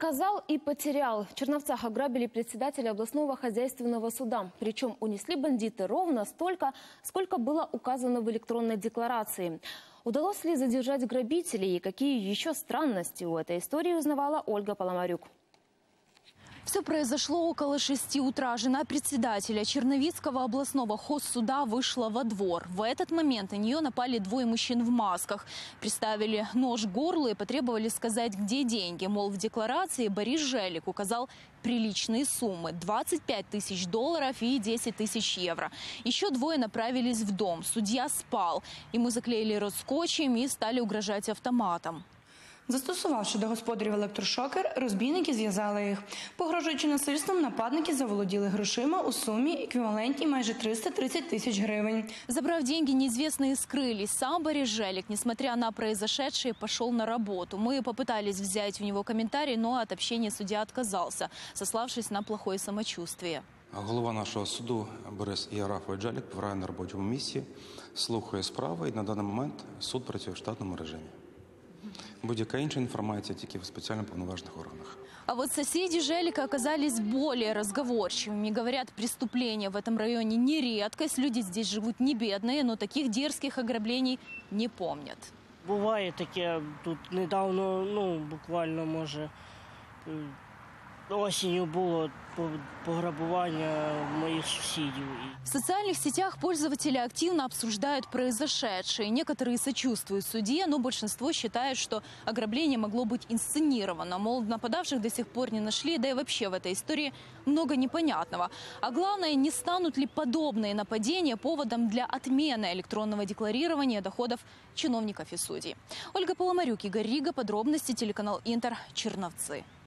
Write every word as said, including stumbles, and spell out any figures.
Показал и потерял. В Черновцах ограбили председателя областного хозяйственного суда. Причем унесли бандиты ровно столько, сколько было указано в электронной декларации. Удалось ли задержать грабителей и какие еще странности у этой истории, узнавала Ольга Поломарюк. Все произошло около шести утра. Жена председателя Черновицкого областного хозсуда вышла во двор. В этот момент на нее напали двое мужчин в масках. Приставили нож к горлу и потребовали сказать, где деньги. Мол, в декларации Борис Желик указал приличные суммы – двадцать пять тысяч долларов и десять тысяч евро. Еще двое направились в дом. Судья спал. Ему заклеили рот скотчем і стали угрожать автоматом. Застосувавши до господарів електрошокер, розбійники зв'язали їх. Погрожуючи насильством, нападники заволоділи грошима у сумі еквівалентній майже триста тридцать тысяч гривень. Забрав деньги, неизвестные скрылись. Сам Борис Желик, несмотря на произошедшее, пошел на работу. Мы попытались взять у него комментарий, но от общения судья отказался, сославшись на плохое самочувствие. Голова нашого суду Борис Єрафович Желик побуває на робочому місці, слухає справи і на даний момент суд працює в штатному режимі. Будь-яка інша інформація тільки в спеціально повноважених органах. А вот соседи Желика оказались более разговорчивыми. Говорят, преступления в этом районе не редкость. Люди здесь живут не бедные, но таких дерзких ограблений не помнят. Буває таке, тут недавно, ну, буквально, може, осенью было пограбування моих сусідів. В социальных сетях пользователи активно обсуждают произошедшее. Некоторые сочувствуют судье, но большинство считает, что ограбление могло быть инсценировано. Мол, нападавших до сих пор не нашли, да и вообще в этой истории много непонятного. А главное, не станут ли подобные нападения поводом для отмены электронного декларирования доходов чиновников и судей. Ольга Поломарюк, Игорь Рига, подробности, телеканал Интер, Черновцы.